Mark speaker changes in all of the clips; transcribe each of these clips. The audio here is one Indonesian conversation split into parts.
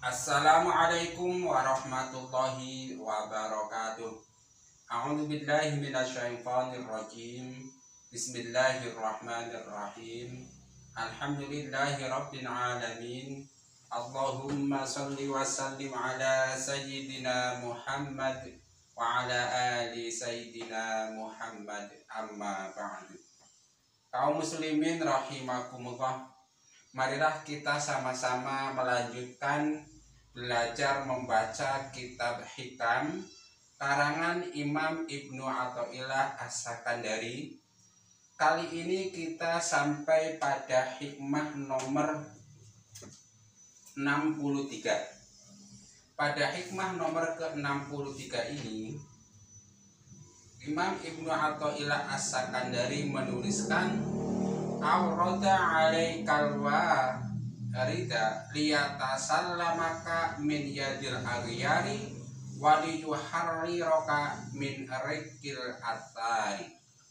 Speaker 1: Assalamualaikum warahmatullahi wabarakatuh. A'udzu billahi minasyaitonir rajim. Bismillahirrahmanirrahim. Alhamdulillahi rabbil alamin. Allahumma shalli wa sallim ala sayyidina Muhammad wa ala ali sayyidina Muhammad, amma ba'du. Kaum muslimin rahimakumullah, marilah kita sama-sama melanjutkan belajar membaca kitab Hikam karangan Imam Ibnu Athaillah As-Sakandari. Kali ini kita sampai pada hikmah nomor 63. Pada hikmah nomor ke-63 ini, Imam Ibnu Athaillah As-Sakandari menuliskan, Aurada alaikal warida liyatasallamaka min yadil aghyari waliyuharriraka min rikil athari.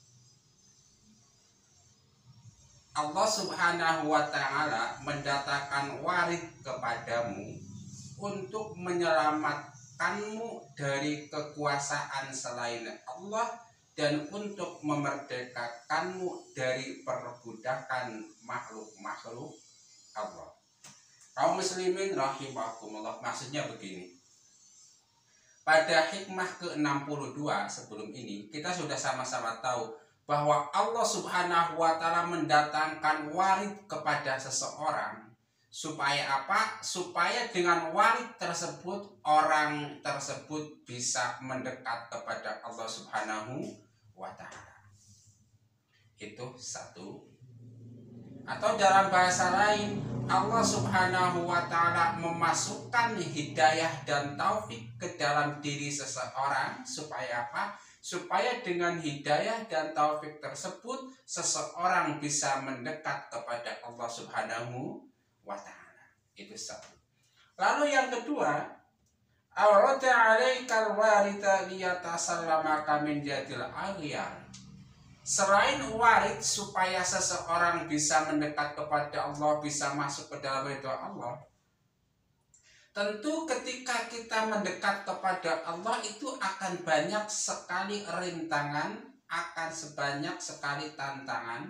Speaker 1: Allah subhanahu wa ta'ala mendatangkan warid kepadamu untuk menyelamatkanmu dari kekuasaan selain Allah dan untuk memerdekakanmu dari perbudakan makhluk-makhluk Allah. Kaum muslimin rahimakumullah, maksudnya begini. Pada hikmah ke-62 sebelum ini, kita sudah sama-sama tahu bahwa Allah subhanahu wa ta'ala mendatangkan warid kepada seseorang. Supaya apa? Supaya dengan warid tersebut, orang tersebut bisa mendekat kepada Allah subhanahu wa ta'ala. Itu satu. Atau dalam bahasa lain, Allah subhanahu wa ta'ala memasukkan hidayah dan taufik ke dalam diri seseorang. Supaya apa? Supaya dengan hidayah dan taufik tersebut, seseorang bisa mendekat kepada Allah subhanahu wa ta'ala. Itu satu. Lalu yang kedua, Aurada alaikal warida liyatasallamaka min yadil aghyar. Selain warid supaya seseorang bisa mendekat kepada Allah, bisa masuk ke dalam ridha Allah, tentu ketika kita mendekat kepada Allah itu akan banyak sekali rintangan, akan sebanyak sekali tantangan.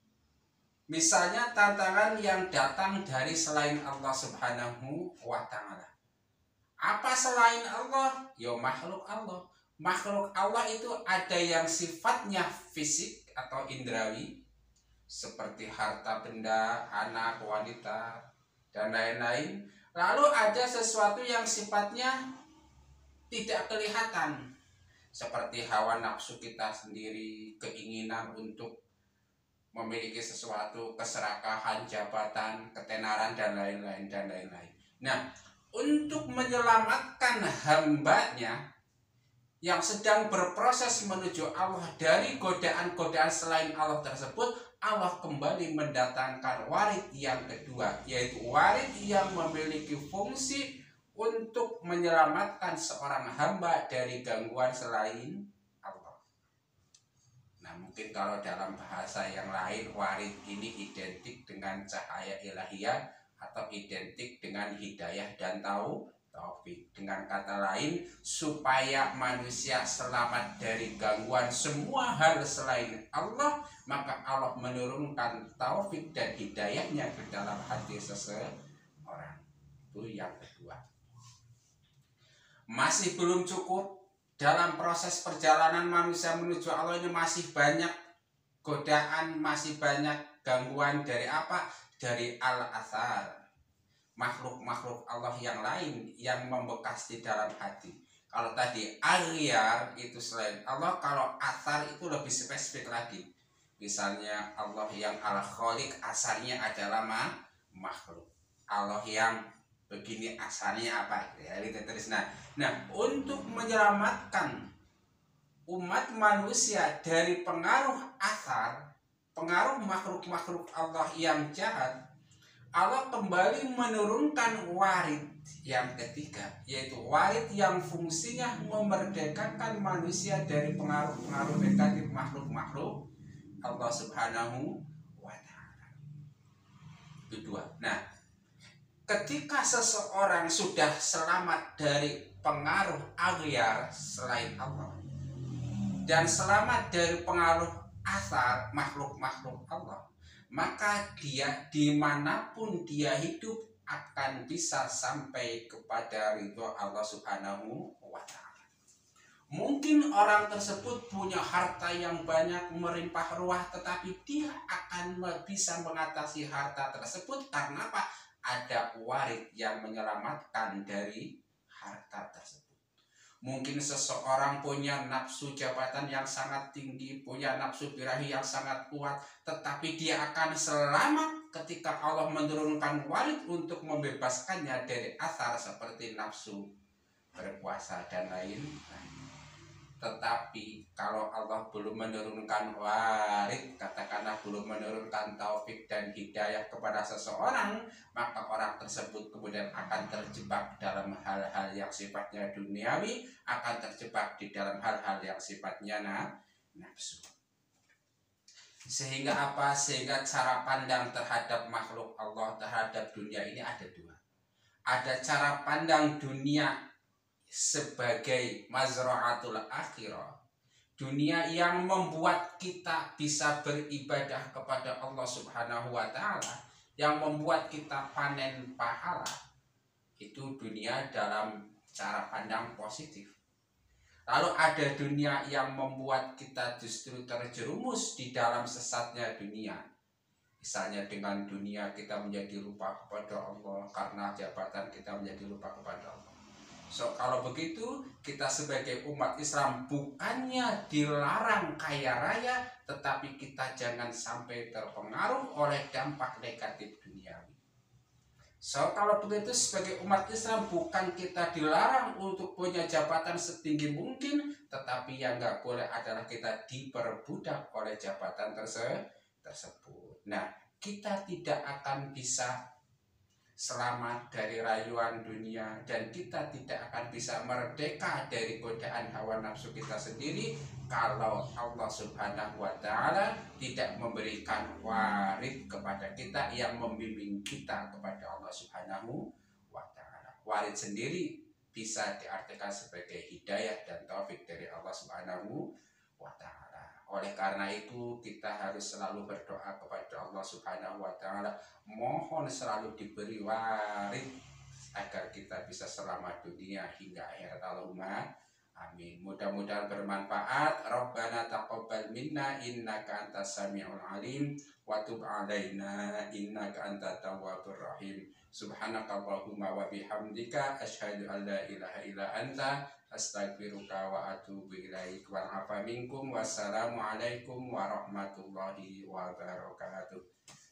Speaker 1: Misalnya tantangan yang datang dari selain Allah subhanahu wa ta'ala. Apa selain Allah? Ya makhluk Allah. Makhluk Allah itu ada yang sifatnya fisik atau indrawi, seperti harta benda, anak, wanita, dan lain-lain. Lalu ada sesuatu yang sifatnya tidak kelihatan, seperti hawa nafsu kita sendiri, keinginan untuk memiliki sesuatu, keserakahan, jabatan, ketenaran, dan lain-lain, dan lain-lain. Nah, untuk menyelamatkan hambanya yang sedang berproses menuju Allah dari godaan-godaan selain Allah tersebut, Allah kembali mendatangkan warid yang kedua, yaitu warid yang memiliki fungsi untuk menyelamatkan seorang hamba dari gangguan selain Allah. Nah, mungkin kalau dalam bahasa yang lain, warid ini identik dengan cahaya ilahiyah atau identik dengan hidayah dan taufik. Dengan kata lain, supaya manusia selamat dari gangguan semua hal selain Allah, maka Allah menurunkan taufik dan hidayahnya ke dalam hati seseorang. Itu yang kedua. Masih belum cukup. Dalam proses perjalanan manusia menuju Allah ini masih banyak godaan, masih banyak gangguan dari apa? Dari al-athar, makhluk-makhluk Allah yang lain yang membekas di dalam hati. Kalau tadi aghyar itu selain Allah, kalau athar itu lebih spesifik lagi. Misalnya Allah yang al-khaliq asalnya adalah makhluk. Allah yang begini asalnya apa? Ya, itu terus. Nah, untuk menyelamatkan umat manusia dari pengaruh athar, pengaruh makhluk-makhluk Allah yang jahat, Allah kembali menurunkan warid yang ketiga, yaitu warid yang fungsinya memerdekakan manusia dari pengaruh-pengaruh negatif makhluk-makhluk Allah subhanahu wa ta'ala. Itu dua. Nah, ketika seseorang sudah selamat dari pengaruh aghyar selain Allah dan selamat dari pengaruh asar makhluk-makhluk Allah, maka dia dimanapun dia hidup akan bisa sampai kepada ridho Allah Subhanahu wa Ta'ala. Mungkin orang tersebut punya harta yang banyak melimpah ruah, tetapi dia akan bisa mengatasi harta tersebut karena apa? Ada warid yang menyelamatkan dari harta tersebut. Mungkin seseorang punya nafsu jabatan yang sangat tinggi, punya nafsu birahi yang sangat kuat, tetapi dia akan selamat ketika Allah menurunkan warid untuk membebaskannya dari asar seperti nafsu berpuasa dan lain-lain. Tetapi kalau Allah belum menurunkan warid, katakanlah belum menurunkan taufik dan hidayah kepada seseorang, maka orang tersebut kemudian akan terjebak dalam hal-hal yang sifatnya duniawi, akan terjebak di dalam hal-hal yang sifatnya nafsu. Sehingga apa? Sehingga cara pandang terhadap makhluk Allah, terhadap dunia ini ada dua. Ada cara pandang dunia sebagai mazra'atul akhirah, dunia yang membuat kita bisa beribadah kepada Allah Subhanahu wa Ta'ala, yang membuat kita panen pahala. Itu dunia dalam cara pandang positif. Lalu ada dunia yang membuat kita justru terjerumus di dalam sesatnya dunia. Misalnya dengan dunia kita menjadi lupa kepada Allah, karena jabatan kita menjadi lupa kepada Allah. So, kalau begitu kita sebagai umat Islam bukannya dilarang kaya raya, tetapi kita jangan sampai terpengaruh oleh dampak negatif duniawi. So, kalau begitu sebagai umat Islam bukan kita dilarang untuk punya jabatan setinggi mungkin, tetapi yang nggak boleh adalah kita diperbudak oleh jabatan tersebut. Nah, kita tidak akan bisa selamat dari rayuan dunia, dan kita tidak akan bisa merdeka dari godaan hawa nafsu kita sendiri kalau Allah Subhanahu wa Ta'ala tidak memberikan warid kepada kita yang membimbing kita kepada Allah Subhanahu wa Ta'ala. Warid sendiri bisa diartikan sebagai hidayah dan taufik dari Allah Subhanahu wa Ta'ala. Oleh karena itu kita harus selalu berdoa kepada Allah Subhanahu wa Ta'ala, mohon selalu diberi warid agar kita bisa selamat dunia hingga akhirat. Allahumma amin. Mudah-mudahan bermanfaat. Rabbana taqabbal minna innaka antas samiul alim wa tub alaina innaka antat tawwabur rahim. Subhanakallahumma wa bihamdika asyhadu an la ilaha illa anta astaghfiruka wa atubu ilaik. Wal afa minkum. Wassalamualaikum warahmatullahi wabarakatuh.